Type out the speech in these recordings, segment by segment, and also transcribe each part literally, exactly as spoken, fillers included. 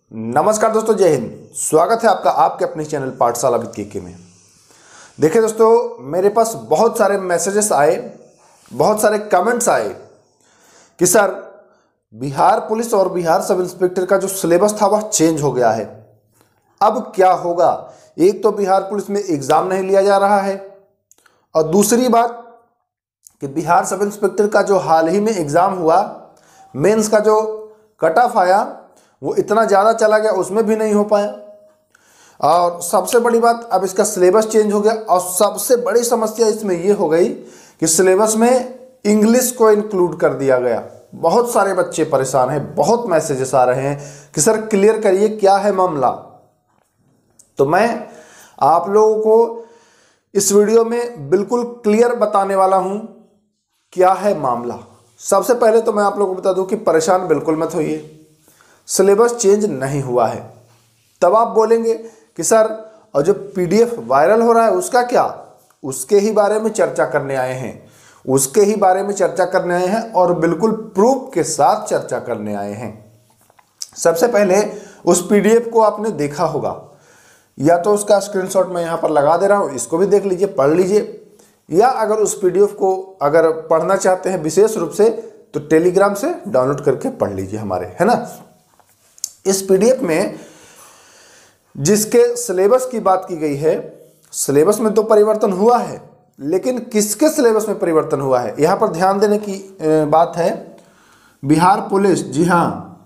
नमस्कार दोस्तों, जय हिंद। स्वागत है आपका आपके अपने चैनल पाठशाला विद केके में। देखिए दोस्तों, मेरे पास बहुत सारे मैसेजेस आए, बहुत सारे कमेंट्स आए कि सर बिहार पुलिस और बिहार सब इंस्पेक्टर का जो सिलेबस था वह चेंज हो गया है, अब क्या होगा। एक तो बिहार पुलिस में एग्ज़ाम नहीं लिया जा रहा है, और दूसरी बात कि बिहार सब इंस्पेक्टर का जो हाल ही में एग्ज़ाम हुआ, मेंस का जो कट ऑफ आया वो इतना ज़्यादा चला गया, उसमें भी नहीं हो पाया। और सबसे बड़ी बात, अब इसका सिलेबस चेंज हो गया, और सबसे बड़ी समस्या इसमें ये हो गई कि सिलेबस में इंग्लिश को इंक्लूड कर दिया गया। बहुत सारे बच्चे परेशान हैं, बहुत मैसेजेस आ रहे हैं कि सर क्लियर करिए क्या है मामला। तो मैं आप लोगों को इस वीडियो में बिल्कुल क्लियर बताने वाला हूं क्या है मामला। सबसे पहले तो मैं आप लोगों को बता दूं कि परेशान बिल्कुल मत होइए, सिलेबस चेंज नहीं हुआ है। तब आप बोलेंगे कि सर और जो पीडीएफ वायरल हो रहा है उसका क्या, उसके ही बारे में चर्चा करने आए हैं उसके ही बारे में चर्चा करने आए हैं और बिल्कुल प्रूफ के साथ चर्चा करने आए हैं। सबसे पहले उस पीडीएफ को आपने देखा होगा, या तो उसका स्क्रीनशॉट मैं यहाँ पर लगा दे रहा हूँ, इसको भी देख लीजिए, पढ़ लीजिए। या अगर उस पीडीएफ को अगर पढ़ना चाहते हैं विशेष रूप से, तो टेलीग्राम से डाउनलोड करके पढ़ लीजिए हमारे, है ना। इस पीडीएफ में जिसके सिलेबस की बात की गई है, सिलेबस में तो परिवर्तन हुआ है, लेकिन किसके सिलेबस में परिवर्तन हुआ है, यहां पर ध्यान देने की बात है। बिहार पुलिस, जी हां,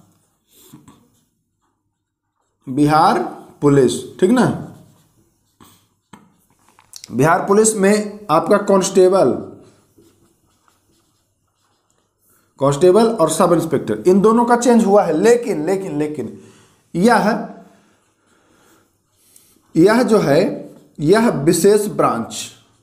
बिहार पुलिस, ठीक ना। बिहार पुलिस में आपका कांस्टेबल कांस्टेबल और सब इंस्पेक्टर, इन दोनों का चेंज हुआ है। लेकिन लेकिन लेकिन यह यह जो है, यह विशेष ब्रांच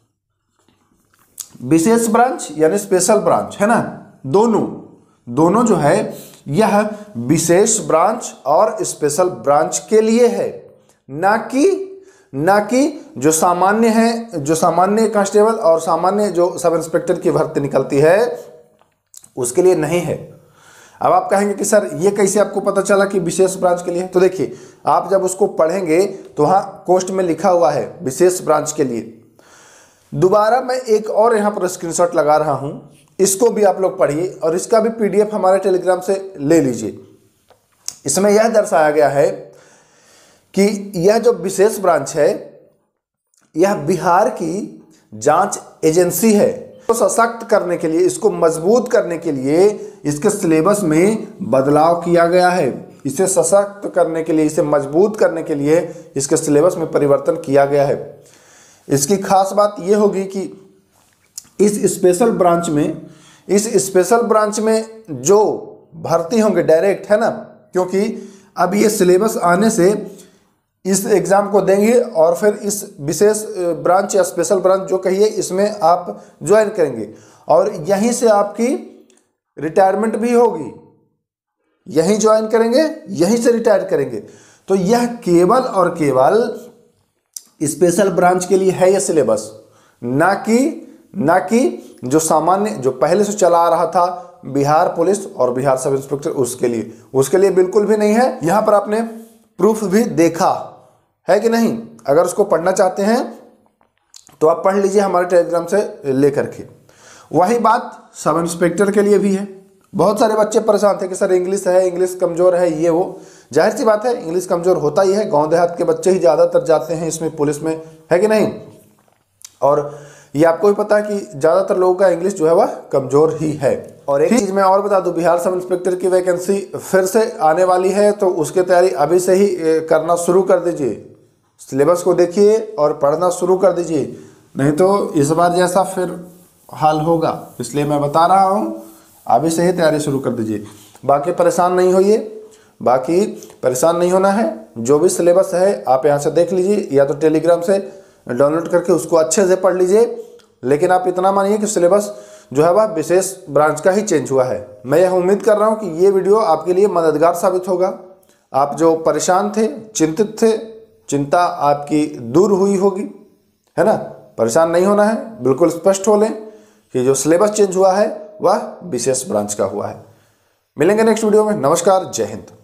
विशेष ब्रांच यानी स्पेशल ब्रांच, है ना। दोनों दोनों जो है यह विशेष ब्रांच और स्पेशल ब्रांच के लिए है, ना कि ना कि जो सामान्य है, जो सामान्य कांस्टेबल और सामान्य जो सब इंस्पेक्टर की भर्ती निकलती है उसके लिए नहीं है। अब आप कहेंगे कि सर ये कैसे आपको पता चला कि विशेष ब्रांच के लिए? तो देखिए, आप जब उसको पढ़ेंगे तो वहाँ कोष्ट में लिखा हुआ है विशेष ब्रांच के लिए। दोबारा मैं एक और यहाँ पर स्क्रीनशॉट लगा रहा हूँ, इसको भी आप लोग पढ़िए और इसका भी पीडीएफ हमारे टेलीग्राम से ले लीजिए। इसमें यह दर्शाया गया है कि यह जो विशेष ब्रांच है यह बिहार की जांच एजेंसी है। तो सशक्त करने के लिए, इसको मजबूत करने के लिए इसके सिलेबस में बदलाव किया गया है। इसे सशक्त करने के लिए, इसे मजबूत करने के लिए इसके सिलेबस में परिवर्तन किया गया है। इसकी खास बात यह होगी कि इस स्पेशल ब्रांच में इस स्पेशल ब्रांच में जो भर्ती होंगे डायरेक्ट, है ना, क्योंकि अब ये सिलेबस आने से इस एग्ज़ाम को देंगे और फिर इस विशेष ब्रांच या स्पेशल ब्रांच जो कहिए, इसमें आप ज्वाइन करेंगे और यहीं से आपकी रिटायरमेंट भी होगी। यहीं ज्वाइन करेंगे, यहीं से रिटायर करेंगे। तो यह केवल और केवल स्पेशल ब्रांच के लिए है यह सिलेबस, ना कि ना कि जो सामान्य, जो पहले से चला आ रहा था बिहार पुलिस और बिहार सब इंस्पेक्टर, उसके लिए उसके लिए बिल्कुल भी नहीं है। यहाँ पर आपने प्रूफ भी देखा है कि नहीं? अगर उसको पढ़ना चाहते हैं तो आप पढ़ लीजिए हमारे टेलीग्राम से लेकर के। वही बात सब इंस्पेक्टर के लिए भी है। बहुत सारे बच्चे परेशान थे कि सर इंग्लिश है, इंग्लिश कमज़ोर है, ये वो। जाहिर सी बात है, इंग्लिश कमज़ोर होता ही है, गांव देहात के बच्चे ही ज़्यादातर जाते हैं इसमें, पुलिस में, है कि नहीं। और ये आपको भी पता है कि ज़्यादातर लोगों का इंग्लिश जो है वह कमज़ोर ही है। और एक चीज़ मैं और बता दूं, बिहार सब इंस्पेक्टर की वैकेंसी फिर से आने वाली है, तो उसकी तैयारी अभी से ही करना शुरू कर दीजिए। सिलेबस को देखिए और पढ़ना शुरू कर दीजिए, नहीं तो इस बार जैसा फिर हाल होगा। इसलिए मैं बता रहा हूँ, अभी से ही तैयारी शुरू कर दीजिए। बाकी परेशान नहीं होइए, बाकी परेशान नहीं होना है। जो भी सिलेबस है आप यहाँ से देख लीजिए, या तो टेलीग्राम से डाउनलोड करके उसको अच्छे से पढ़ लीजिए। लेकिन आप इतना मानिए कि सिलेबस जो है वह विशेष ब्रांच का ही चेंज हुआ है। मैं यह उम्मीद कर रहा हूँ कि ये वीडियो आपके लिए मददगार साबित होगा। आप जो परेशान थे, चिंतित थे, चिंता आपकी दूर हुई होगी, है ना। परेशान नहीं होना है, बिल्कुल स्पष्ट हो लें कि जो सिलेबस चेंज हुआ है वह विशेष ब्रांच का हुआ है। मिलेंगे नेक्स्ट वीडियो में। नमस्कार, जय हिंद।